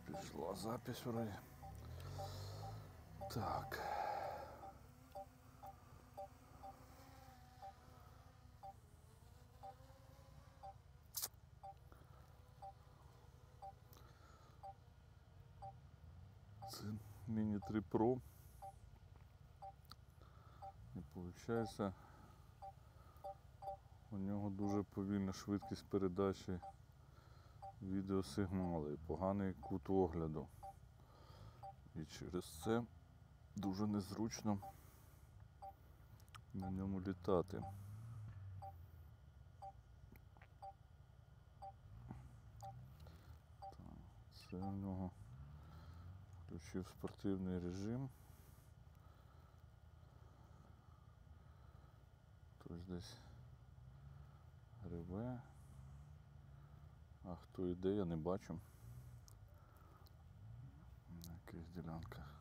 Пішла запись вроді. Так. Це Mini 3 Pro. І виходить, у нього дуже повільна швидкість передачі відеосигналу і поганий кут огляду. І через це дуже незручно на ньому літати. Це у нього включив спортивний режим. Хтось десь реве, а хто йде, я не бачу. На якихось ділянках.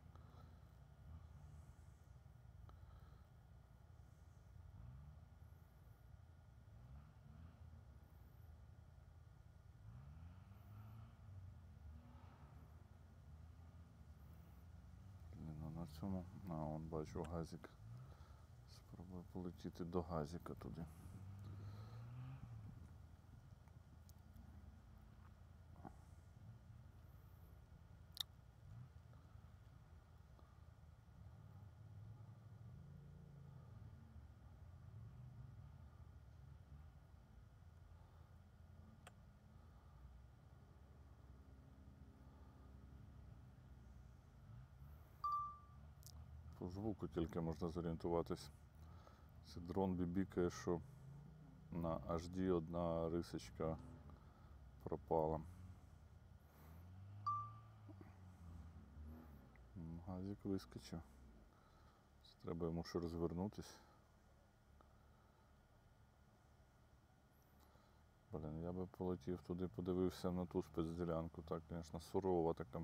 На цьому, вон бачу газик. Спробую полетіти до газика туди. По звуку тільки можна зорієнтуватись. Це дрон бібікає, що на HD одна рисочка пропала. Газик вискочив. Треба йому ще розвернутись. Блін, я би полетів туди, подивився на ту спецділянку. Так, звісно, сурова така.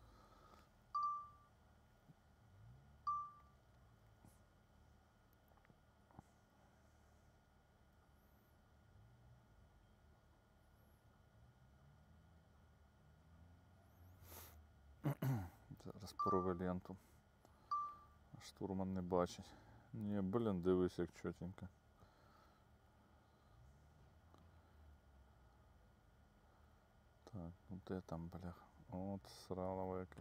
Зараз порве ленту. А штурман не бачить. Ні, блін, дивись, як чотенько. Так, ну де там, блях? От срало яке.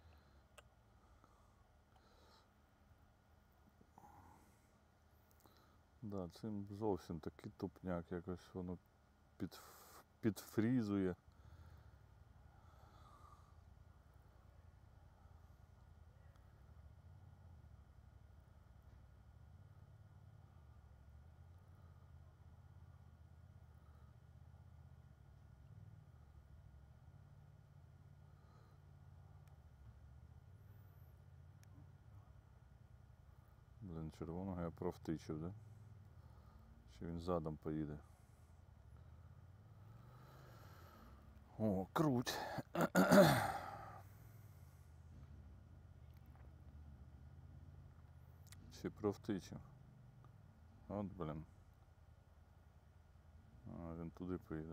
Да, цим зовсім такий тупняк, якось воно підфрізує. Блин, червоного я провтичив, да? Чи він задом поїде? О, круть! Чи провтичив? От, блин. А, він туди поїде.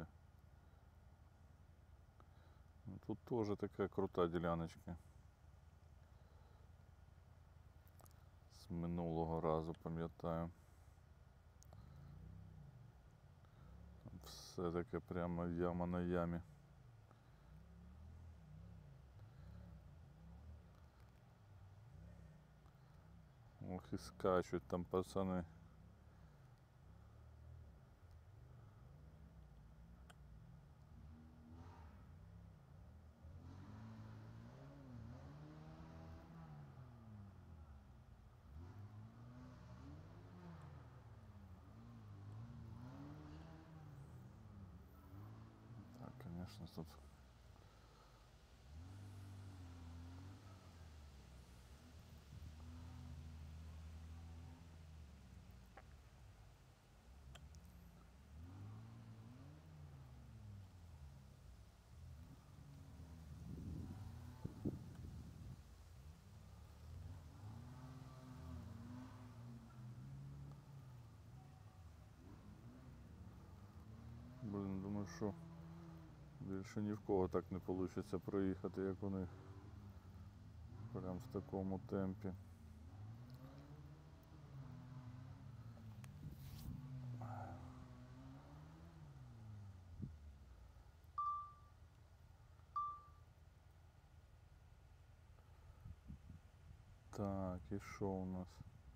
Ну, тут теж така крута діляночка. З минулого разу, пам'ятаю. Все таке прямо яма на ямі. Ох і скачуть там пацани. Так, конечно, тут блин, думаю, що Більше ні в кого так не вийде проїхати, як у них. Прям в такому темпі. Так, і що у нас?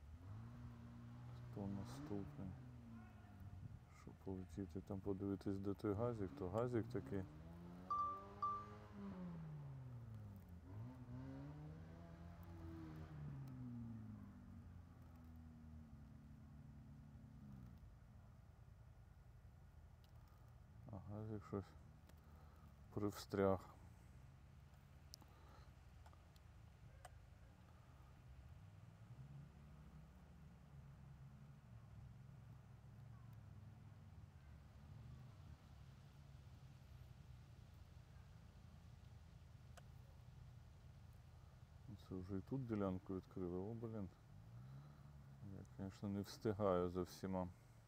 Хто наступний? Щоб полетіти там подивитись, де той газик, то газик такий. А газик щось привстряг. Це вже і тут ділянку відкрили, о, блін. Я, звісно, не встигаю за всіма.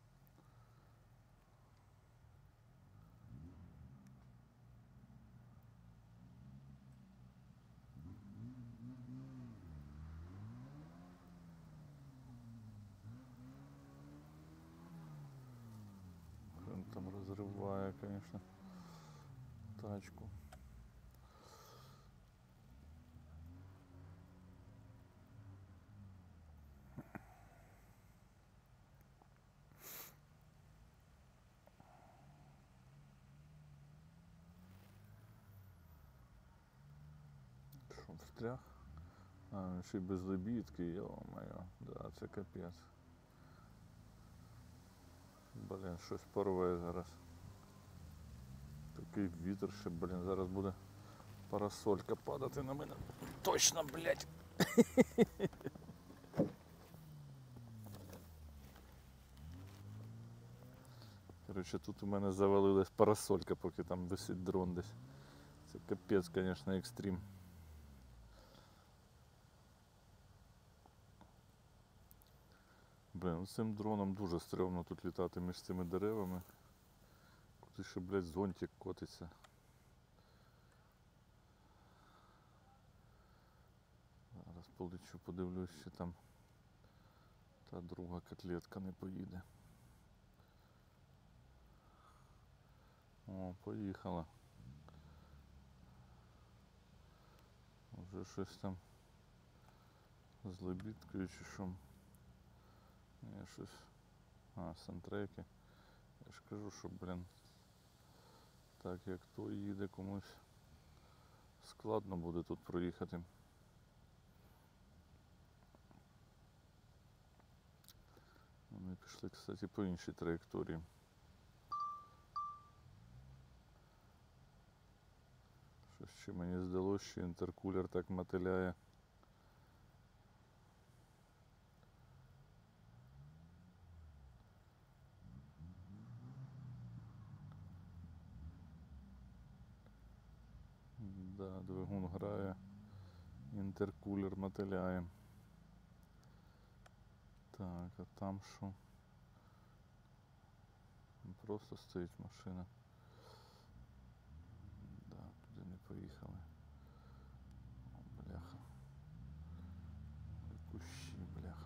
Він там розриває, звісно, тачку. Що, встряг? А, він ще й без лебідки, йо-моє, да, це капець. Блін, щось порве зараз. Такий вітер ще, блін, зараз буде парасолька падати на мене. Точно, блядь! Короче, тут у мене завалилась парасолька, поки там висить дрон десь. Це капець, звісно, екстрім. Блін, цим дроном дуже стрьомно тут літати між цими деревами. Куди ще, блядь, зонтик котиться. Зараз полечу, подивлюсь, чи там та друга котлетка не поїде. О, поїхала. Вже щось там з лебідкою чи що. Ні, щось. А, сантреки. Я ж кажу, що, блін, так як той їде, комусь складно буде тут проїхати. Вони пішли, кстати, по іншій траєкторії. Щось ще мені здалося, що інтеркулер так мотиляє. Да, двигун грає, інтеркулер мотиляє. Так, а там що? Просто стоїть машина. Да, туди не поїхали. О, бляха. Кущі, бляха.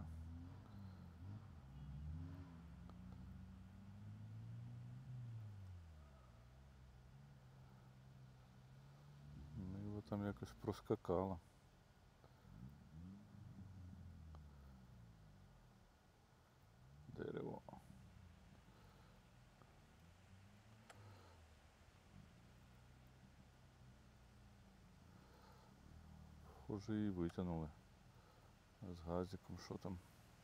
Ну його там якось проскакало. Дерево. Схоже, її витягнули. З газиком, що там.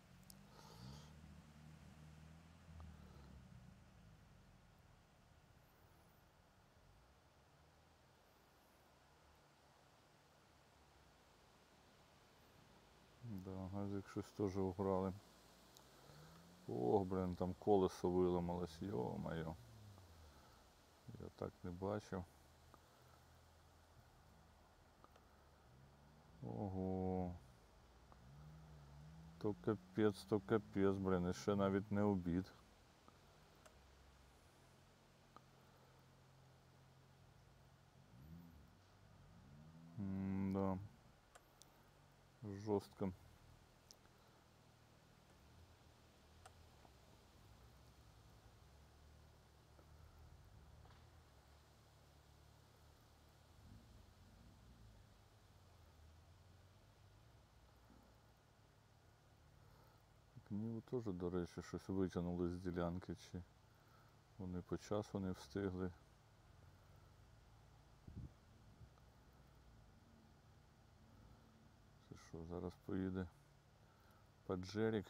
Да, газик щось теж уграли. Ох, блин, там колесо виламалось, йо-моє. Я так не бачив. Ого. То капець, блин, і ще навіть не обід. жорстко. Ніби теж, до речі, щось витягнули з ділянки, чи вони по часу не встигли. Це що, зараз поїде Паджерік?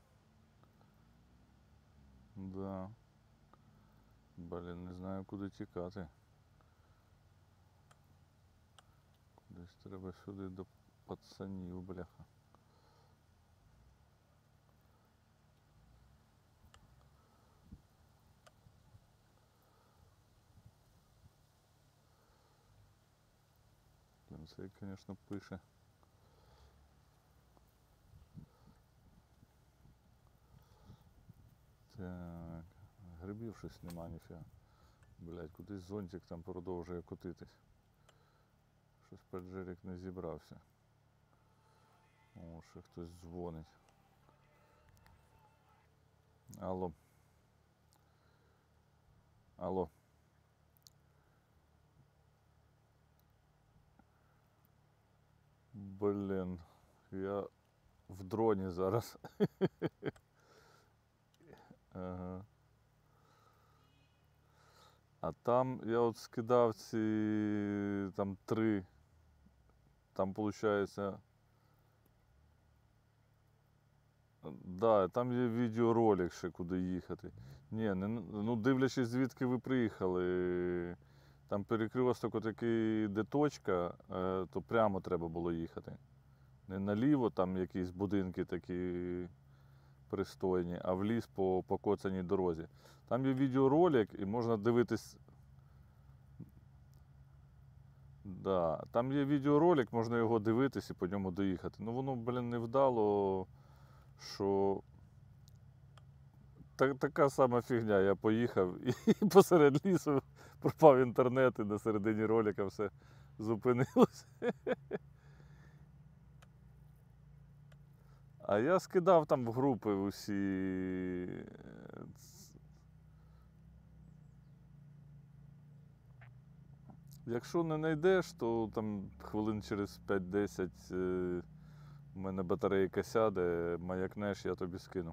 Да. Блін, не знаю, куди тікати. Кудись треба сюди до пацанів, бляха. Блін, цей, звісно, пише. Так, грибів щось нема, ніфіга. Блять, кудись зонтик там продовжує котитись. Щось Паджерік не зібрався. О, ще хтось дзвонить. Алло. Алло. Блін, я в дроні зараз. Ага. А там я от скидав ці там 3. Там виходить. Да, там є відеоролик ще куди їхати. Ні, не, ну дивлячись звідки ви приїхали. Там перекресток отакий, де точка, то прямо треба було їхати. Не наліво, там якісь будинки такі пристойні, а в ліс по покоцаній дорозі. Там є відеоролик і можна дивитись. Да, там є відеоролик, можна його дивитись і по ньому доїхати. Ну воно, блін, не вдало, що така сама фігня. Я поїхав і посеред лісу пропав інтернет, і на середині ролика все зупинилося. А я скидав там в групи усі. Якщо не знайдеш, то там хвилин через 5-10 у мене батарейка сяде, маякнеш, я тобі скину.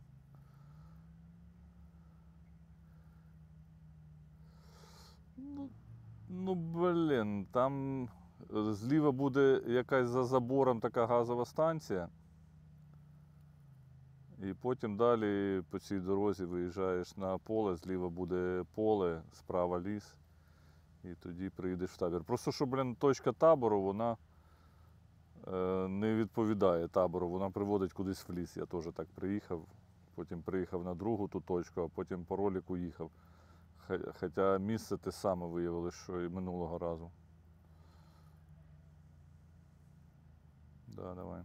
Ну блін, там зліва буде якась за забором така газова станція. І потім далі по цій дорозі виїжджаєш на поле, зліва буде поле, справа ліс. І тоді приїдеш в табір. Просто що, блін, точка табору, вона не відповідає табору, вона приводить кудись в ліс. Я теж так приїхав, потім приїхав на другу ту точку, а потім по ролику їхав. Хоча місце те саме виявилось, що і минулого разу. Да, давай.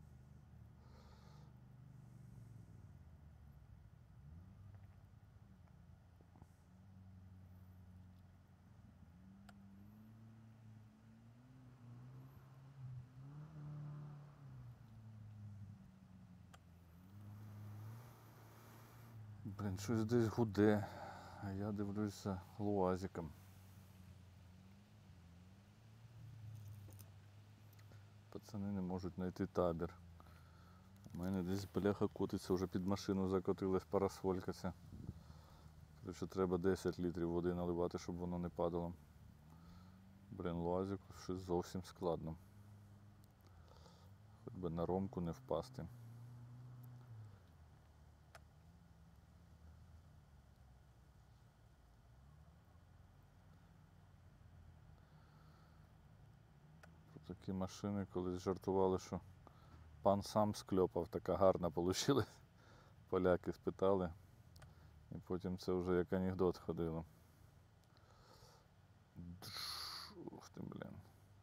Блін, щось десь гуде, а я дивлюся луазиком. Пацани не можуть знайти табір. У мене десь бляха котиться, вже під машину закотилась парасолька ця. Короче, треба 10 літрів води наливати, щоб воно не падало. Блін, луазику щось зовсім складно. Хоч би на ромку не впасти. Про такі машини колись жартували, що пан сам скльопав, така гарна вийшла. Поляки спитали. І потім це вже як анекдот ходило. Ух ти, блін.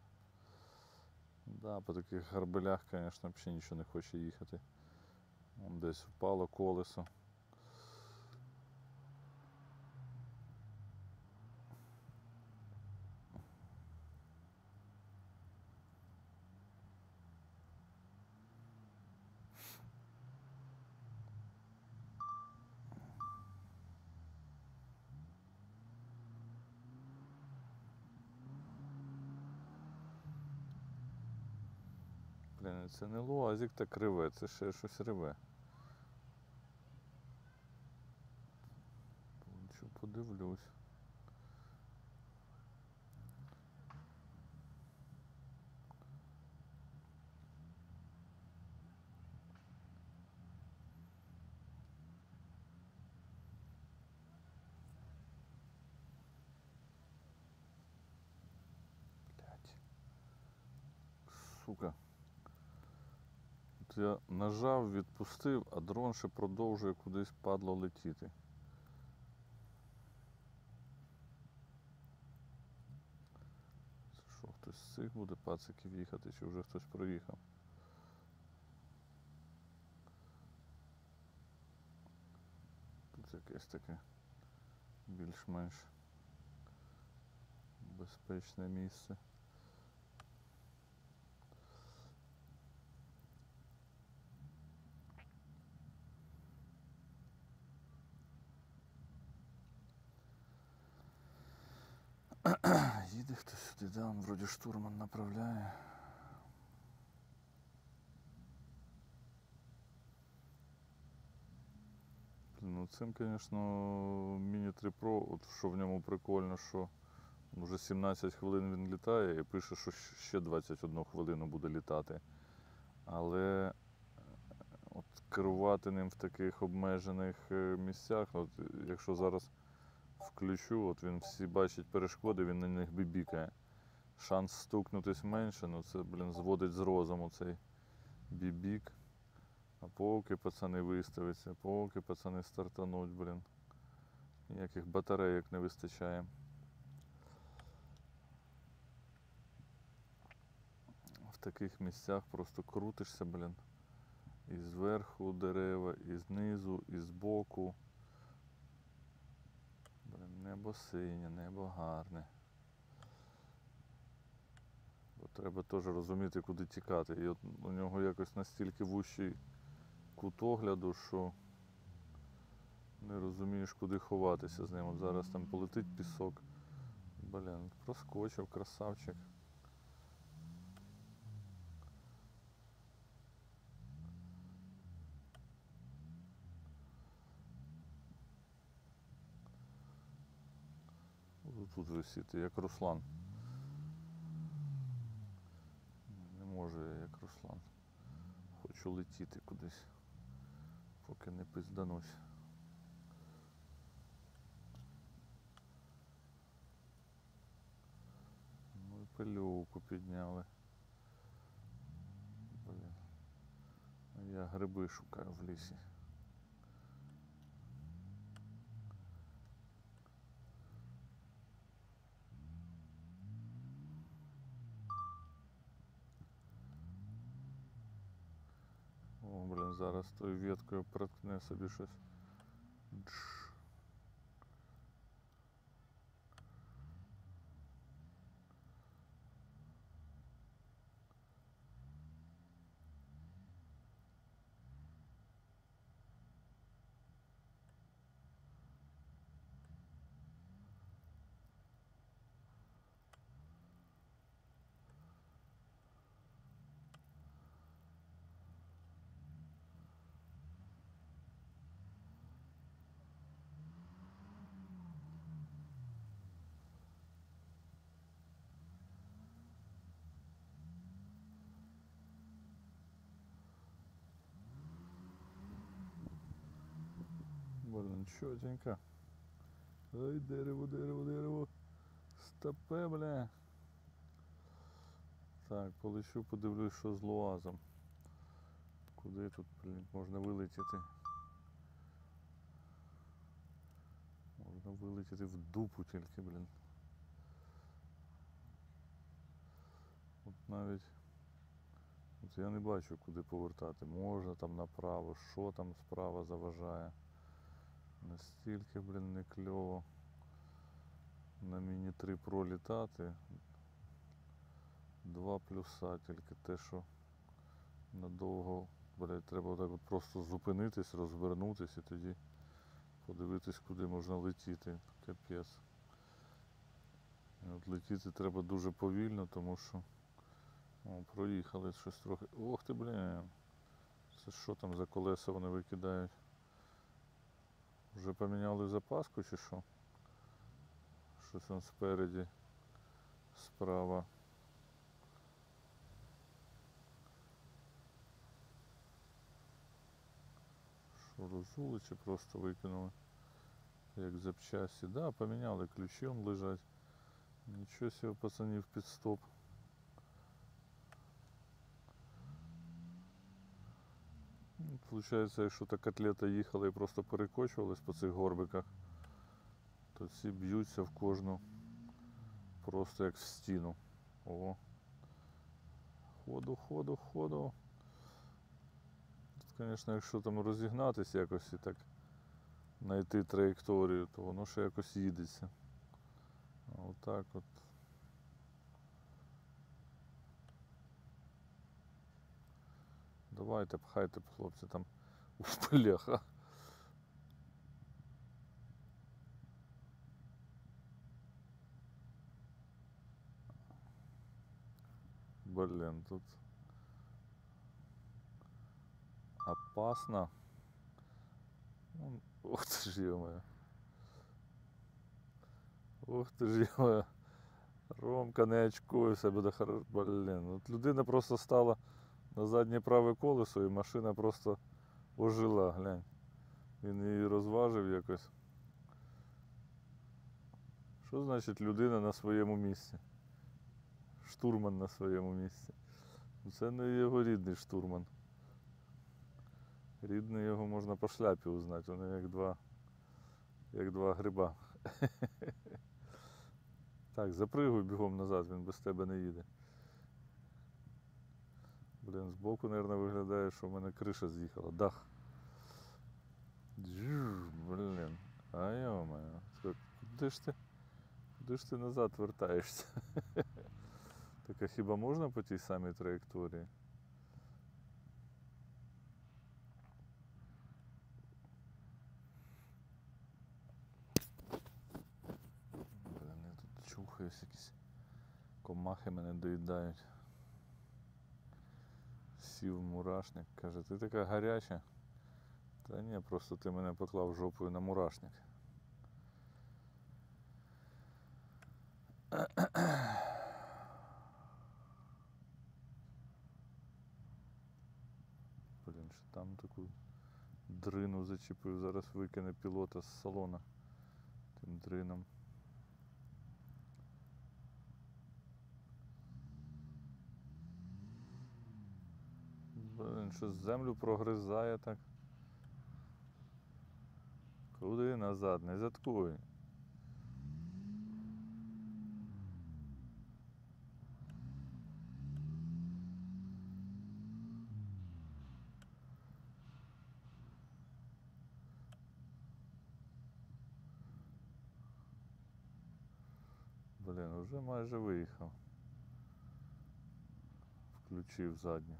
Да, по таких гарбелях, звісно, взагалі нічого не хоче їхати. Вон десь впало колесо. Блін, це не луазик так реве, це ще щось реве. Подивлюсь. Блядь. Сука. От я нажав, відпустив, а дрон ще продовжує кудись падло летіти. Це що, хтось з цих буде пациків їхати, чи вже хтось проїхав? Тут якесь таке більш-менш безпечне місце. Їде хтось сюди, да, он вроді штурман направляє. Ну цим, звісно, Mini 3 Pro, от що в ньому прикольно, що вже 17 хвилин він літає і пише, що ще 21 хвилину буде літати. Але от керувати ним в таких обмежених місцях, от якщо зараз включу, от він всі бачить перешкоди, він на них бібікає. Шанс стукнутись менше, ну це, блін, зводить з розуму цей бібік. А поки пацани виставиться, поки пацани стартануть, блін. Ніяких батарейок не вистачає. В таких місцях просто крутишся, блін. І зверху дерева, і знизу, і збоку. Блін, небо синє, небо гарне. Бо треба теж розуміти, куди тікати. І от у нього якось настільки вущий кут огляду, що не розумієш, куди ховатися з ним. От зараз там полетить пісок. Блін, проскочив, красавчик. Тут висіти, як Руслан. Не можу я, як Руслан. Хочу летіти кудись, поки не пизданусь. Ну і пилюку підняли. Блін. А я гриби шукаю в лісі. О, блін, зараз тою веткою проткне собі щось. Дж. Блин, чётенько. Ай, дерево, дерево, дерево. Стопе, бля. Так, полечу, подивлюсь, що з луазом. Куди тут, блін, можна вилетіти? Можна вилетіти в дупу тільки, блін. От навіть от я не бачу, куди повертати. Можна там направо, що там справа заважає. Настільки, блін, не кльово на Mini 3 Pro літати. Два плюса, тільки те, що надовго, блядь, треба так от просто зупинитись, розвернутись і тоді подивитись, куди можна летіти. Капець. І от летіти треба дуже повільно, тому що О, проїхали щось трохи. Ох ти, блін. Це що там за колеса вони викидають? Вже поміняли запаску чи що? Щось он спереді, справа. Що, розули чи просто викинули? Як запчасті. Да, поміняли, ключі он лежать. Нічого себе, пацанів, під стоп. Получається, якщо та котлета їхала і просто перекочувалась по цих горбиках, то ці б'ються в кожну просто як в стіну. О. Ходу, ходу, ходу. Тут, звісно, якщо там розігнатись якось і так знайти траєкторію, то воно ще якось їдеться. А отак от. Давайте, пхайте, хлопці, там бляха. Блін, тут опасно. Ух ти ж ё-моё. Ух ти ж ё-моё. Ромка, не очкуй, все буде хорошо. Блін, от людина просто стала на заднє праве колесо і машина просто ожила, глянь. Він її розважив якось. Що значить людина на своєму місці? Штурман на своєму місці. Це не його рідний штурман. Рідний його можна по шляпі узнати, вони як два гриба. Так, запригуй бігом назад, він без тебе не їде. Блін, збоку, мабуть, виглядає, що в мене криша з'їхала. Дах. Блін. А йо-моє. Куди ж ти назад вертаєшся? Так а хіба можна по тій самій траєкторії? Блін, я тут чухаюсь, якісь комахи мене доїдають. Сів мурашник, каже, ти така гаряча. Та ні, просто ти мене поклав жопою на мурашник. Блін, що там таку дрину зачепив, зараз викине пілота з салона тим дрином. Блін, що землю прогризає так. Куди назад? Не заткуй. Блін, вже майже виїхав. Включив задню.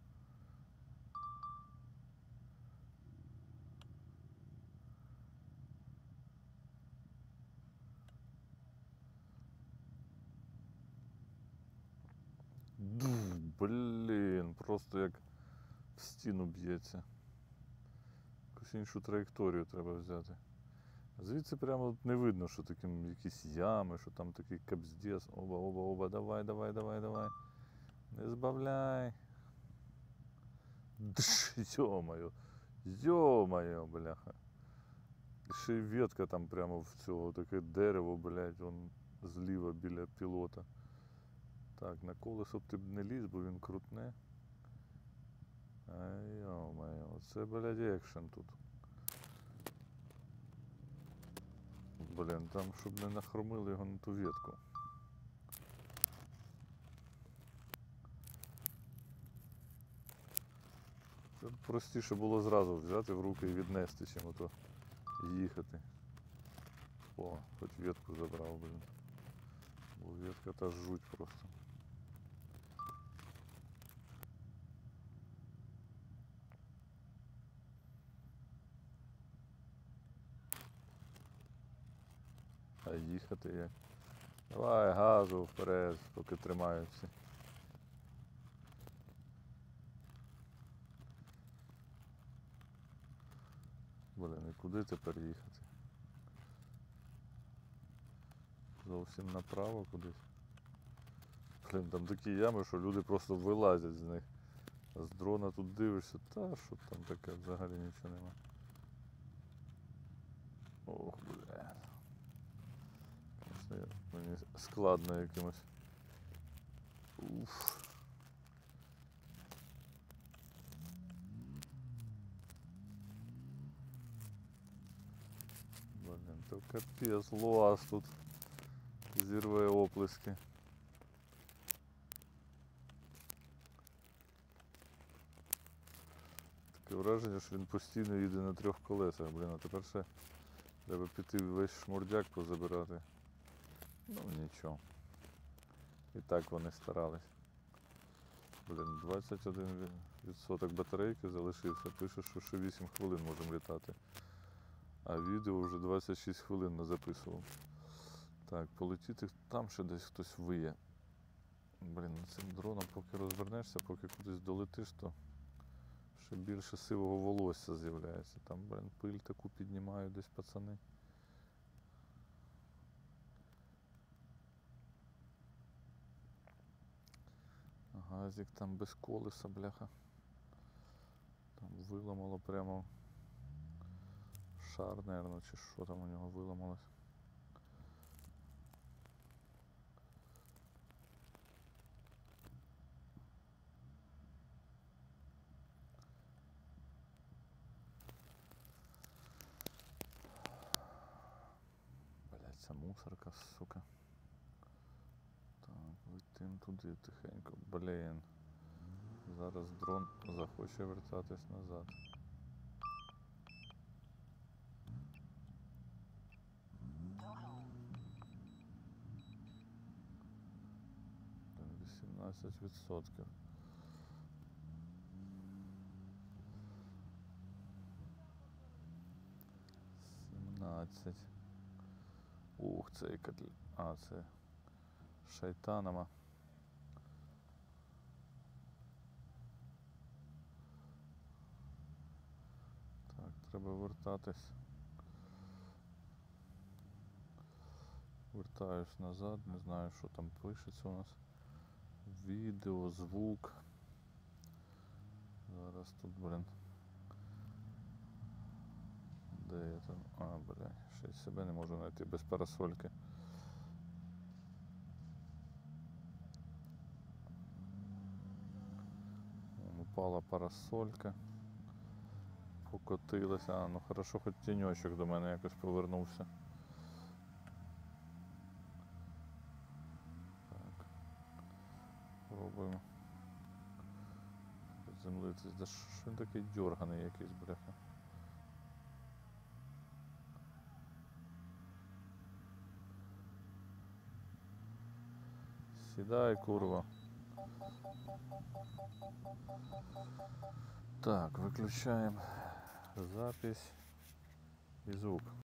Блін, просто як в стіну б'ється. Якусь іншу траєкторію треба взяти. Звідси прямо не видно, що таким якісь ями, що там такий капздец. Оба, давай. Не збавляй. Йо-моє, бляха. І ще й ветка там прямо в цього, таке дерево, блядь, вон зліва біля пілота. Так, на колесо б ти б не ліз, бо він крутне. Ай, йо-моє, оце, блядь, екшен тут. Блін, там, щоб не нахромили його на ту ветку. Це простіше було зразу взяти в руки і віднести, чим ото їхати. О, хоч ветку забрав, блін. Бо ветка та жуть просто. А їхати як? Давай газу вперед, поки тримаються. Блін, і куди тепер їхати? Зовсім направо кудись. Блін, там такі ями, що люди просто вилазять з них. А з дрона тут дивишся, та що там таке, взагалі нічого нема. Ох, бля. Конечно, мені складно якимось. Уф. Блін, то капець, луаз тут зірве оплески. Таке враження, що він постійно їде на 3 колесах, блін, а тепер ще треба піти весь шмурдяк позабирати. Ну нічого. І так вони старались. Блін, 21% батарейки залишився, пише, що ще 8 хвилин можемо літати. А відео вже 26 хвилин не записував. Так, полетіти, там ще десь хтось виє. Блін, цим дроном поки розвернешся, поки кудись долетиш, то ще більше сивого волосся з'являється. Там, блін, пиль таку піднімають десь пацани. Газик там без колеса, бляха. Там виламало прямо шар, наверное, чи що там у нього виламалось. Блять, ця мусорка, сука. Так, летим туди тихенько. Блін. Зараз дрон захоче вертатись назад. Блін, 18%. 17. Ух, цей котлі. А, це шайтанама. Так, треба вертатись. Вертаюсь назад, не знаю, що там пишеться у нас. Відео, звук. Зараз тут, блін. Де я там? А, бля, ще й себе не можу знайти без парасольки. Вон упала парасолька. Покотилася. А, ну хорошо, хоч тіньочок до мене якось повернувся. Так. Пробуємо. Приземлитись. Да що він такий дьорганий якийсь, бляха. Сідай, курва. Так, виключаємо запись і звук.